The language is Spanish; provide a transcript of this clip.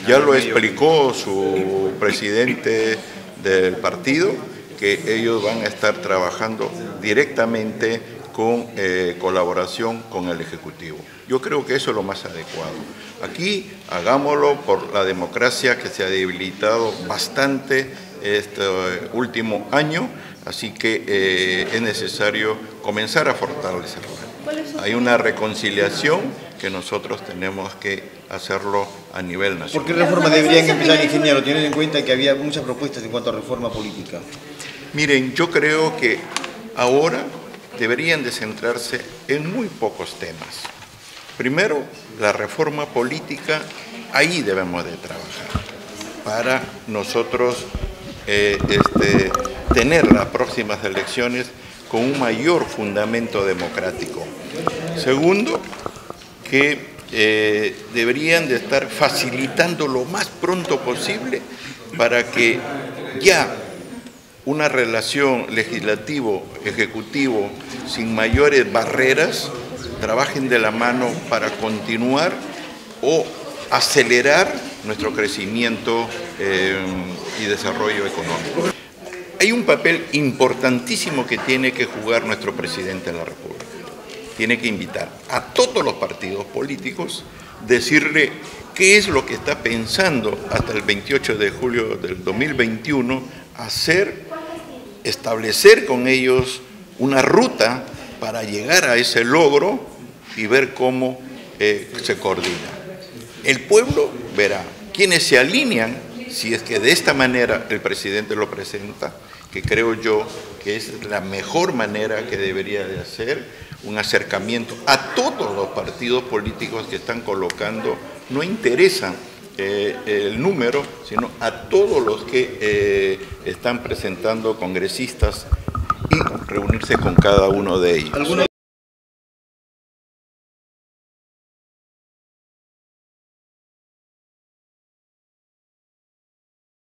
Ya lo explicó su presidente del partido, que ellos van a estar trabajando directamente con colaboración con el Ejecutivo. Yo creo que eso es lo más adecuado. Aquí hagámoslo por la democracia que se ha debilitado bastante este último año, así que es necesario comenzar a fortalecerlo. Hay una reconciliación que nosotros tenemos que hacerlo a nivel nacional. ¿Por qué reformas deberían empezar, ingeniero, teniendo en cuenta que había muchas propuestas en cuanto a reforma política? Miren, yo creo que ahora deberían de centrarse en muy pocos temas. Primero, la reforma política, ahí debemos de trabajar para nosotros tener las próximas elecciones con un mayor fundamento democrático. Segundo, que deberían de estar facilitando lo más pronto posible para que ya una relación legislativo-ejecutivo sin mayores barreras trabajen de la mano para continuar o acelerar nuestro crecimiento y desarrollo económico. Hay un papel importantísimo que tiene que jugar nuestro presidente de la República. Tiene que invitar a todos los partidos políticos, decirle qué es lo que está pensando hasta el 28 de julio del 2021, establecer con ellos una ruta para llegar a ese logro y ver cómo se coordina. El pueblo verá quiénes se alinean, si es que de esta manera el presidente lo presenta, que creo yo que es la mejor manera que debería de hacer, un acercamiento a todos los partidos políticos que están colocando, no interesa el número, sino a todos los que están presentando congresistas y reunirse con cada uno de ellos.